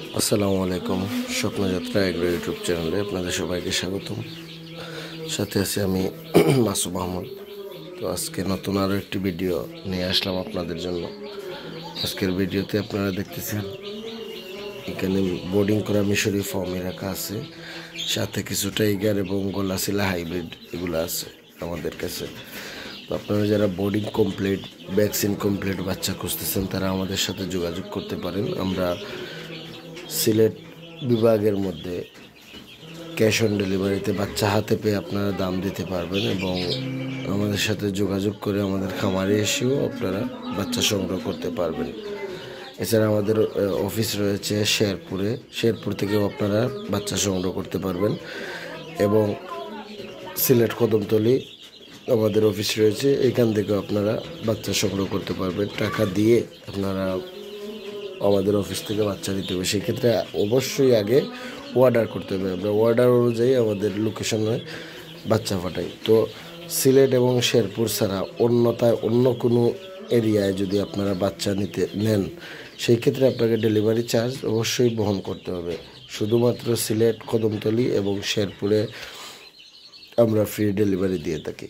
আসসালামু আলাইকুম। স্বপ্নযাত্রা এগ্রো ইউটিউব চ্যানেলে আপনাদের সবাইকে স্বাগতম। সাথে আছি আমি মাসুম আহমদ। তো আজকে নতুন আরও একটি ভিডিও নিয়ে আসলাম আপনাদের জন্য। আজকের ভিডিওতে আপনারা দেখতেছেন এখানে বোর্ডিং করা মিশরি ফর্মে রাখা আছে, সাথে কিছু টাইগার এবং গলাশিলা হাইব্রিড এগুলো আছে আমাদের কাছে। তো আপনারা যারা বোর্ডিং কমপ্লিট, ভ্যাকসিন কমপ্লিট বাচ্চা খুঁজতেছেন তারা আমাদের সাথে যোগাযোগ করতে পারেন। আমরা সিলেট বিভাগের মধ্যে ক্যাশ অন ডেলিভারিতে বাচ্চা হাতে পেয়ে আপনারা দাম দিতে পারবেন এবং আমাদের সাথে যোগাযোগ করে আমাদের খামারে এসেও আপনারা বাচ্চা সংগ্রহ করতে পারবেন। এছাড়া আমাদের অফিস রয়েছে শেরপুর থেকেও আপনারা বাচ্চা সংগ্রহ করতে পারবেন এবং সিলেট কদমতলী আমাদের অফিস রয়েছে, এখান থেকেও আপনারা বাচ্চা সংগ্রহ করতে পারবেন। টাকা দিয়ে আপনারা আমাদের অফিস থেকে বাচ্চা নিতে হবে, সেক্ষেত্রে অবশ্যই আগে অর্ডার করতে হবে। আমরা অর্ডার অনুযায়ী আমাদের লোকেশনে বাচ্চা পাঠাই। তো সিলেট এবং শেরপুর ছাড়া অন্য কোনো এরিয়ায় যদি আপনারা বাচ্চা নিতে নেন, সেই ক্ষেত্রে আপনাকে ডেলিভারি চার্জ অবশ্যই বহন করতে হবে। শুধুমাত্র সিলেট, কদমতলী এবং শেরপুরে আমরা ফ্রি ডেলিভারি দিয়ে থাকি।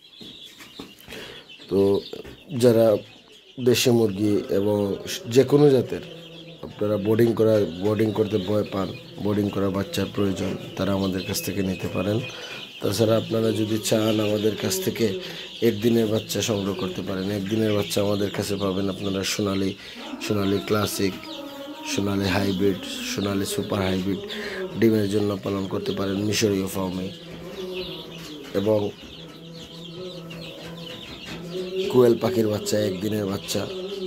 তো যারা দেশি মুরগি এবং যে কোনো জাতের আপনারা বোর্ডিং করতে ভয় পান, বোর্ডিং করা বাচ্চার প্রয়োজন, তারা আমাদের কাছ থেকে নিতে পারেন। তাছাড়া আপনারা যদি চান আমাদের কাছ থেকে একদিনের বাচ্চা সংগ্রহ করতে পারেন। একদিনের বাচ্চা আমাদের কাছে পাবেন আপনারা Sonali classic, Sonali hybrid, Sonali super hybrid ডিমের জন্য পালন করতে পারেন মিশরীয় ফার্মে, এবং কোয়েল পাখির বাচ্চা, একদিনের বাচ্চা,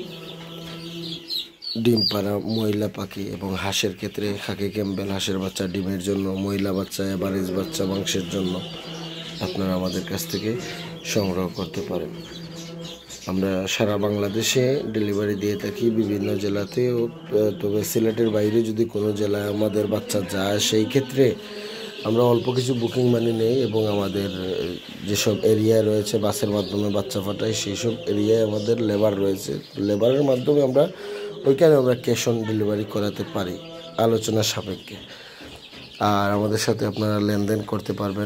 ডিম পাড়া মহিলা পাখি, এবং হাঁসের ক্ষেত্রে খাকি ক্যাম্বেল হাঁসের বাচ্চা ডিমের জন্য, মহিলা বাচ্চা এভারেজ বাচ্চা মাংসের জন্য আপনারা আমাদের কাছ থেকে সংগ্রহ করতে পারেন। আমরা সারা বাংলাদেশে ডেলিভারি দিয়ে থাকি, বিভিন্ন জেলাতেও। তবে সিলেটের বাইরে যদি কোনো জেলায় আমাদের বাচ্চা যায়, সেই ক্ষেত্রে আমরা অল্প কিছু বুকিং মানি নেই এবং আমাদের যেসব এরিয়া রয়েছে বাসের মাধ্যমে বাচ্চা পাঠাই, সেই সব এরিয়ায় আমাদের লেবার রয়েছে। লেবারের মাধ্যমে আমরা ক্যাশ অন ডেলিভারি করাতে পারি আলোচনা সাপেক্ষে। আর আমাদের সাথে আপনারা লেনদেন করতে পারবেন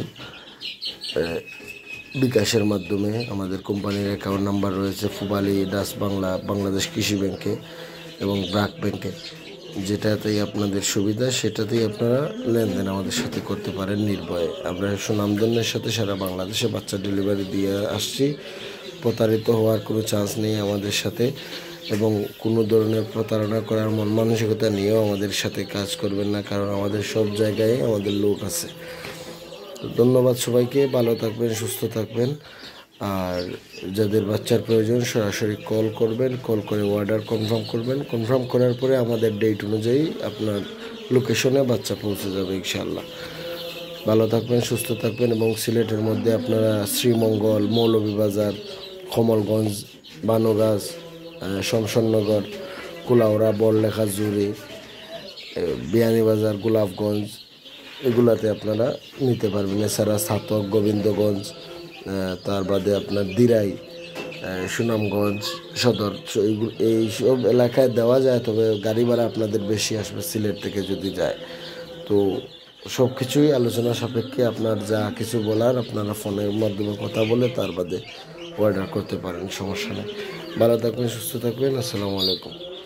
বিকাশের মাধ্যমে। আমাদের কোম্পানির অ্যাকাউন্ট নাম্বার রয়েছে ফুবালি ডাস বাংলা, বাংলাদেশ কৃষি ব্যাংকে এবং ব্র্যাক ব্যাংকে। যেটাতেই আপনাদের সুবিধা সেটাতেই আপনারা লেনদেন আমাদের সাথে করতে পারেন নির্ভয়ে। আমরা সুনামধন্যের সাথে সারা বাংলাদেশে বাচ্চা ডেলিভারি দিয়ে আসছি। প্রতারিত হওয়ার কোনো চান্স নেই আমাদের সাথে, এবং কোনো ধরনের প্রতারণা করার মন মানসিকতা নিয়েও আমাদের সাথে কাজ করবেন না, কারণ আমাদের সব জায়গায় আমাদের লোক আছে। তো ধন্যবাদ সবাইকে, ভালো থাকবেন, সুস্থ থাকবেন। আর যাদের বাচ্চার প্রয়োজন সরাসরি কল করবেন, কল করে অর্ডার কনফার্ম করবেন। কনফার্ম করার পরে আমাদের ডেট অনুযায়ী আপনার লোকেশনে বাচ্চা পৌঁছে যাবে ইনশাআল্লাহ। ভালো থাকবেন, সুস্থ থাকবেন। এবং সিলেটের মধ্যে আপনারা শ্রীমঙ্গল, মৌলভীবাজার, কমলগঞ্জ, বানুগাছ, শমশাননগর, কুলাউড়া, বড়লেখা, জুড়ি, বিয়ানীবাজার, গোলাপগঞ্জ এগুলাতে আপনারা নিতে পারবেন। এছাড়া ছাতক, গোবিন্দগঞ্জ, তার বাদে আপনার দিরাই, সুনামগঞ্জ সদর, এইসব এলাকায় দেওয়া যায়। তবে গাড়ি ভাড়া আপনাদের বেশি আসবে সিলেট থেকে যদি যায়। তো সব কিছুই আলোচনা সাপেক্ষে আপনার যা কিছু বলার আপনারা ফোনের মাধ্যমে কথা বলে তার বাদে অর্ডার করতে পারেন, সমস্যা নেই। ভালো থাকবেন, সুস্থ থাকবেন। আসসালামু আলাইকুম।